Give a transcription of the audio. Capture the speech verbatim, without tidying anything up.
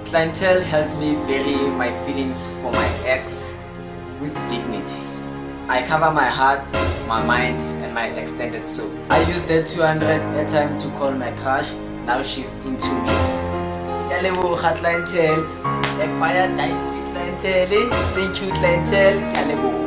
Clientele helped me bury my feelings for my ex with dignity. I cover my heart, my mind, and my extended soul. I used that two hundred airtime to call my crush. Now she's into me. Clientele, clientele. Thank you, clientele.